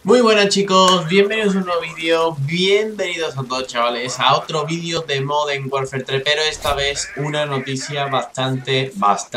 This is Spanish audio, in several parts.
Muy buenas chicos, bienvenidos a un nuevo vídeo, bienvenidos a todos chavales a otro vídeo de Modern Warfare 3, pero esta vez una noticia bastante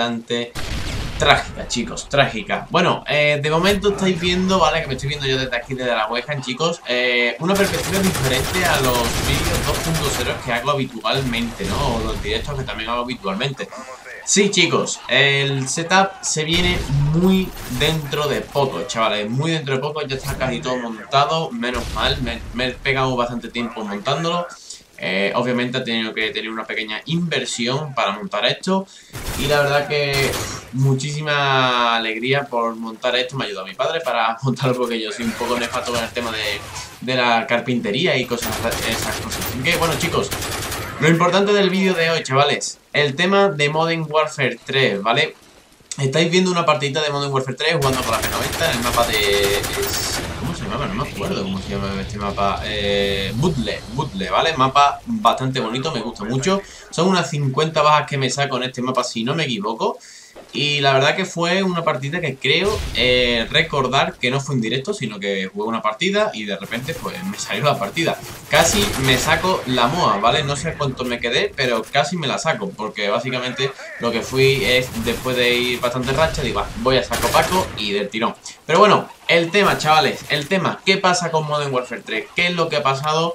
trágica, chicos, trágica. Bueno, de momento estáis viendo, ¿vale? Que me estoy viendo yo desde aquí, desde la webcam, chicos, una perspectiva diferente a los vídeos 2.0 que hago habitualmente, ¿no? O los directos que también hago habitualmente. Sí, chicos, el setup se viene muy dentro de poco, chavales, muy dentro de poco, ya está casi todo montado, menos mal, me he pegado bastante tiempo montándolo. Obviamente he tenido que tener una pequeña inversión para montar esto y la verdad que muchísima alegría por montar esto. Me ayudó a mi padre para montarlo porque yo soy un poco nefasto con el tema de la carpintería y esas cosas. Así que bueno, chicos, lo importante del vídeo de hoy, chavales, el tema de Modern Warfare 3, ¿vale? Estáis viendo una partidita de Modern Warfare 3 jugando con la P90 en el mapa de... ¿Cómo se llama? No me acuerdo cómo se llama este mapa. Bootle, ¿vale? Mapa bastante bonito, me gusta mucho. Son unas 50 bajas que me saco en este mapa, si no me equivoco. Y la verdad que fue una partida que creo recordar que no fue en directo, sino que jugué una partida y de repente pues me salió la partida. Casi me saco la MOA, ¿vale? No sé cuánto me quedé, pero casi me la saco, porque básicamente lo que fui es, después de ir bastante racha, digo, voy a saco Paco y del tirón. Pero bueno, el tema, chavales, el tema, ¿qué pasa con Modern Warfare 3? ¿Qué es lo que ha pasado?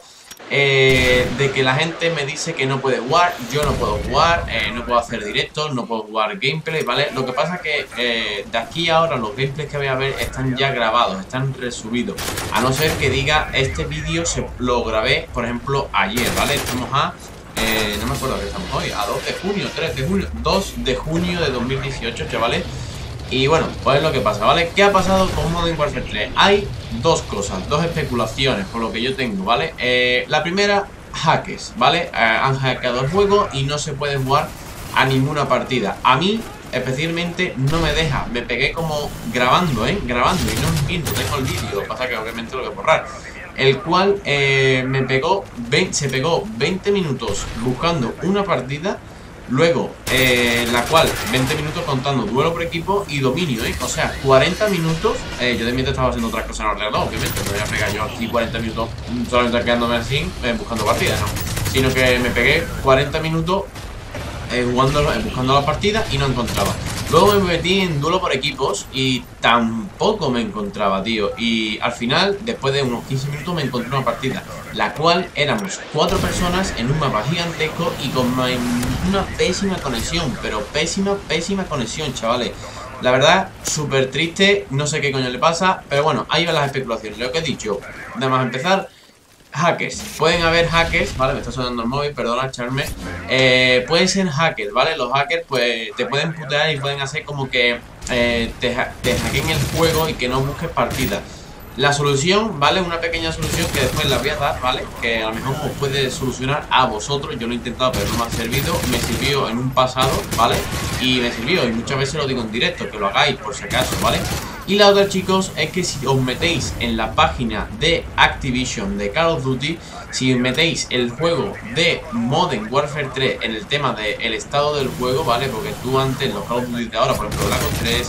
De que la gente me dice que no puede jugar, yo no puedo jugar, no puedo hacer directos, no puedo jugar gameplay, ¿vale? Lo que pasa es que de aquí a ahora los gameplays que voy a ver están ya grabados, están resubidos. A no ser que diga, este vídeo lo grabé, por ejemplo, ayer, ¿vale? Estamos a... no me acuerdo que estamos hoy, a 2 de junio, 3 de junio, 2 de junio de 2018, chavales. Y bueno, pues es lo que pasa, ¿vale? ¿Qué ha pasado con Modern Warfare 3? Hay dos cosas, dos especulaciones, por lo que yo tengo, ¿vale? La primera, hackers, ¿vale? Han hackeado el juego y no se puede jugar a ninguna partida. A mí, especialmente, no me deja. Me pegué como grabando, grabando y no entiendo, tengo el vídeo, lo que pasa que obviamente lo voy a borrar. El cual se pegó 20 minutos buscando una partida. Luego, la cual 20 minutos contando duelo por equipo y dominio, o sea, 40 minutos. Yo de mientras estaba haciendo otras cosas en el ordenador, obviamente. No voy a pegar yo aquí 40 minutos solamente quedándome así, buscando partidas, no. Sino que me pegué 40 minutos buscando la partida y no encontraba. Luego me metí en duelo por equipos y tampoco me encontraba, tío. Y al final, después de unos 15 minutos, me encontré una partida, la cual éramos 4 personas en un mapa gigantesco y con una pésima conexión. Pero pésima conexión, chavales. La verdad, súper triste, no sé qué coño le pasa. Pero bueno, ahí van las especulaciones. Lo que he dicho, nada más empezar. Hackers, pueden haber hackers, ¿vale? Me está sonando el móvil, perdona, echarme. Pueden ser hackers, ¿vale? Los hackers, pues, te pueden putear y pueden hacer como que te hackeen el juego y que no busques partidas. La solución, ¿vale? Una pequeña solución que después la voy a dar, ¿vale? Que a lo mejor os puede solucionar a vosotros. Yo lo he intentado, pero no me ha servido. Me sirvió en un pasado, ¿vale? Y me sirvió, y muchas veces lo digo en directo, que lo hagáis por si acaso, ¿vale? Y la otra, chicos, es que si os metéis en la página de Activision de Call of Duty, si metéis el juego de Modern Warfare 3 en el tema del estado del juego, ¿vale? Porque tú antes, los Call of Duty de ahora, por ejemplo, Black Ops 3,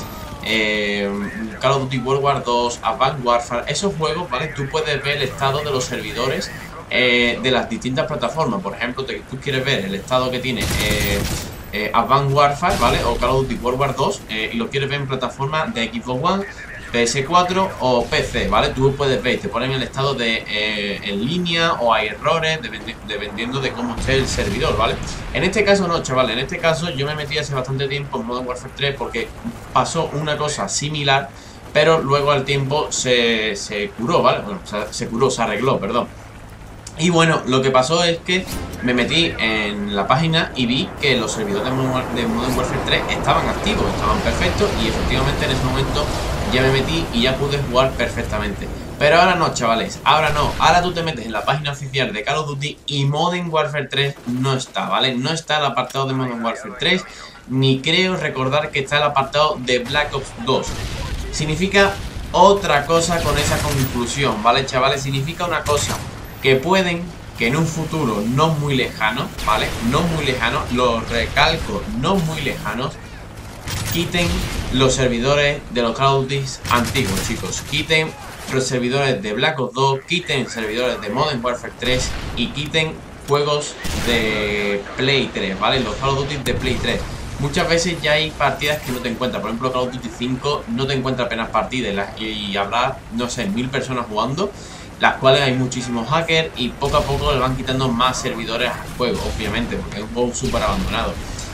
Call of Duty World War 2, Advanced Warfare, esos juegos, ¿vale? Tú puedes ver el estado de los servidores de las distintas plataformas. Por ejemplo, tú quieres ver el estado que tiene Advanced Warfare, ¿vale? O Call of Duty World War 2 y lo quieres ver en plataforma de Xbox One, PS4 o PC, ¿vale? Tú puedes ver, te ponen el estado de en línea o hay errores, dependiendo de cómo esté el servidor, ¿vale? En este caso no, chavales, en este caso yo me metí hace bastante tiempo en Modern Warfare 3 porque pasó una cosa similar, pero luego al tiempo se curó, ¿vale? Bueno, se arregló, perdón. Y bueno, lo que pasó es que me metí en la página y vi que los servidores de Modern Warfare 3 estaban activos, estaban perfectos. Y efectivamente en ese momento ya me metí y ya pude jugar perfectamente. Pero ahora no, chavales, ahora no. Ahora tú te metes en la página oficial de Call of Duty y Modern Warfare 3 no está, ¿vale? No está el apartado de Modern Warfare 3, ni creo recordar que está el apartado de Black Ops 2. Significa otra cosa con esa conclusión, ¿vale, chavales? Significa una cosa, que pueden que en un futuro no muy lejano, ¿vale? No muy lejano, lo recalco, no muy lejanos, quiten los servidores de los Call of Duty antiguos, chicos. Quiten los servidores de Black Ops 2, quiten servidores de Modern Warfare 3 y quiten juegos de Play 3, ¿vale? Los Call of Duty de Play 3. Muchas veces ya hay partidas que no te encuentras. Por ejemplo, Call of Duty 5 no te encuentra apenas partidas y habrá, no sé, 1000 personas jugando, las cuales hay muchísimos hackers y poco a poco le van quitando más servidores al juego, obviamente, porque es un juego súper abandonado.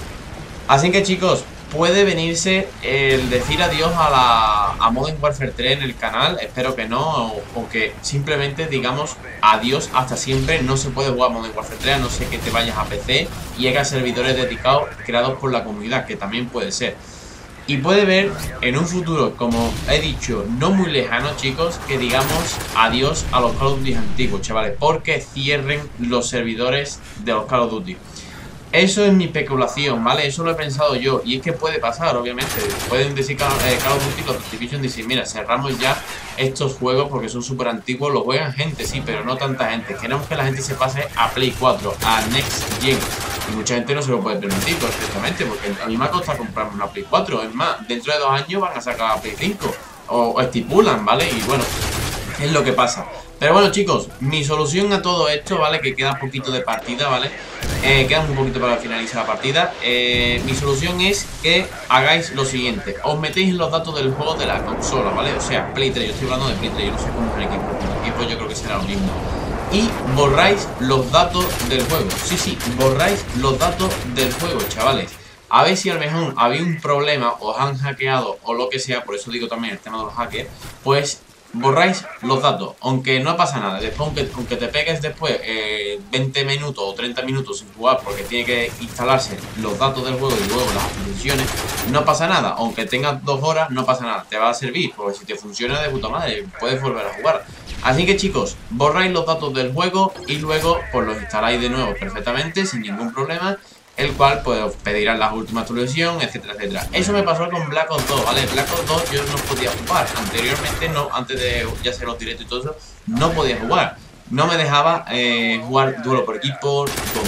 Así que, chicos, puede venirse el decir adiós a Modern Warfare 3 en el canal. Espero que no, o que simplemente digamos adiós hasta siempre. No se puede jugar Modern Warfare 3 a no ser que te vayas a PC y hagas servidores dedicados creados por la comunidad, que también puede ser. Y puede ver en un futuro, como he dicho, no muy lejano, chicos, que digamos adiós a los Call of Duty antiguos, chavales, porque cierren los servidores de los Call of Duty. Eso es mi especulación, ¿vale? Eso lo he pensado yo. Y es que puede pasar, obviamente. Pueden decir Call of Duty, los Activision dicen, mira, cerramos ya estos juegos porque son súper antiguos. Los juegan gente, sí, pero no tanta gente. Queremos que la gente se pase a Play 4, a Next Gen. Y mucha gente no se lo puede permitir perfectamente, porque a mí me ha costado comprarme una Play 4. Es más, dentro de 2 años van a sacar a Play 5. O estipulan, ¿vale? Y bueno, es lo que pasa. Pero bueno, chicos, mi solución a todo esto, ¿vale? Que queda un poquito de partida, ¿vale? Queda un poquito para finalizar la partida. Mi solución es que hagáis lo siguiente. Os metéis en los datos del juego de la consola, ¿vale? O sea, Play 3, yo estoy hablando de Play 3, yo no sé cómo es el equipo. El equipo yo creo que será lo mismo. Y borráis los datos del juego. Sí, borráis los datos del juego, chavales. A ver si a lo mejor había un problema, os han hackeado o lo que sea, por eso digo también el tema de los hackers, pues borráis los datos, aunque no pasa nada. Después, aunque te pegues después 20 minutos o 30 minutos sin jugar porque tiene que instalarse los datos del juego y luego las actualizaciones, no pasa nada. Aunque tengas 2 horas, no pasa nada, te va a servir, porque si te funciona de puta madre, puedes volver a jugar. Así que, chicos, borráis los datos del juego y luego pues los instaláis de nuevo perfectamente, sin ningún problema, el cual pues os pedirán la última actualización, etcétera, etcétera. Eso me pasó con Black Ops 2, ¿vale? Black Ops 2 yo no podía jugar. Anteriormente, no, antes de ya hacer los directos y todo eso, no podía jugar. No me dejaba jugar duelo por equipo,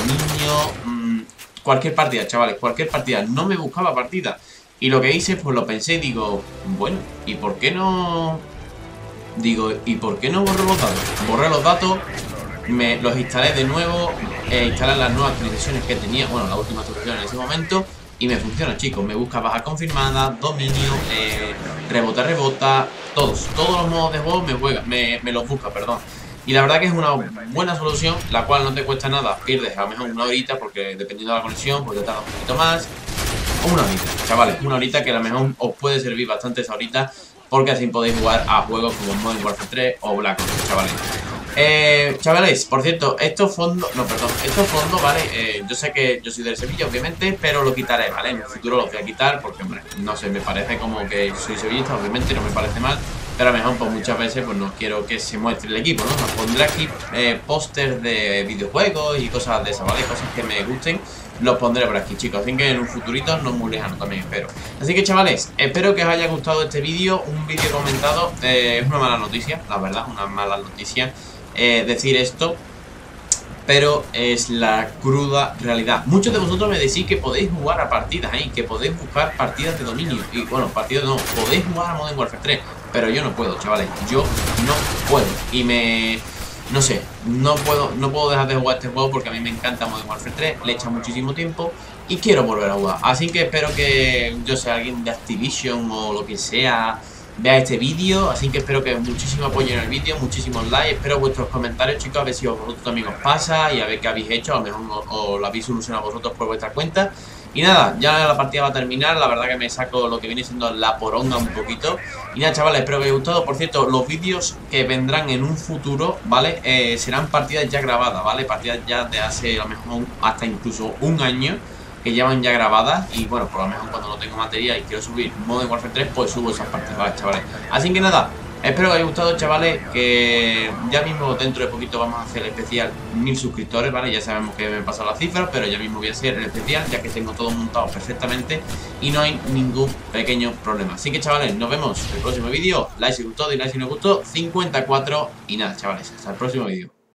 dominio, cualquier partida, chavales, cualquier partida. No me buscaba partida. Y lo que hice, pues lo pensé y digo, bueno, ¿y por qué no? ¿Y por qué no borro los datos? Borré los datos, me los instalé de nuevo, instalé las nuevas actualizaciones que tenía, bueno, la última actualización en ese momento, y me funciona, chicos. Me busca baja confirmada, dominio, rebota, todos los modos de juego me los busca, perdón. Y la verdad que es una buena solución, la cual no te cuesta nada. Pierdes a lo mejor una horita, porque dependiendo de la conexión, pues te tarda un poquito más. O una horita, chavales, una horita que a lo mejor os puede servir bastante esa horita, porque así podéis jugar a juegos como Modern Warfare 3 o Black Ops, chavales. Chavales, por cierto, estos fondos, ¿vale? Yo sé que yo soy del Sevilla, obviamente, pero lo quitaré, ¿vale? En el futuro los voy a quitar porque, hombre, no sé, me parece como que soy sevillista, obviamente, no me parece mal, pero a lo mejor, pues muchas veces, pues no quiero que se muestre el equipo, ¿no? Os pondré aquí pósters de videojuegos y cosas de esas, ¿vale? Cosas que me gusten, los pondré por aquí, chicos. Así que en un futurito, no muy lejano también, espero. Así que, chavales, espero que os haya gustado este vídeo, un vídeo comentado. Es una mala noticia, la verdad, una mala noticia decir esto, pero es la cruda realidad. Muchos de vosotros me decís que podéis jugar a partidas ahí, que podéis buscar partidas de dominio. Y bueno, partidas no, podéis jugar a Modern Warfare 3, pero yo no puedo, chavales. Yo no puedo. Y no sé, no puedo dejar de jugar este juego porque a mí me encanta Modern Warfare 3, le echa muchísimo tiempo y quiero volver a jugar. Así que espero que, yo sé, alguien de Activision o lo que sea vea este vídeo, así que espero que muchísimo apoyo en el vídeo, muchísimos likes, espero vuestros comentarios, chicos, a ver si a vosotros también os pasa y a ver qué habéis hecho, a lo mejor os lo habéis solucionado vosotros por vuestra cuenta. Y nada, ya la partida va a terminar, la verdad que me saco lo que viene siendo la poronga un poquito. Y nada, chavales, espero que os haya gustado. Por cierto, los vídeos que vendrán en un futuro, ¿vale? Serán partidas ya grabadas, ¿vale? Partidas ya de hace a lo mejor hasta incluso un año, que llevan ya grabadas. Y bueno, por lo menos cuando no tengo material y quiero subir Modern Warfare 3, pues subo esas partidas, ¿vale, chavales? Así que nada, espero que os haya gustado, chavales, que ya mismo dentro de poquito vamos a hacer el especial 1000 suscriptores, ¿vale? Ya sabemos que me he pasado las cifras, pero ya mismo voy a hacer el especial, ya que tengo todo montado perfectamente y no hay ningún pequeño problema. Así que, chavales, nos vemos en el próximo vídeo. Like si os gustó y like si no os gustó, 54. Y nada, chavales, hasta el próximo vídeo.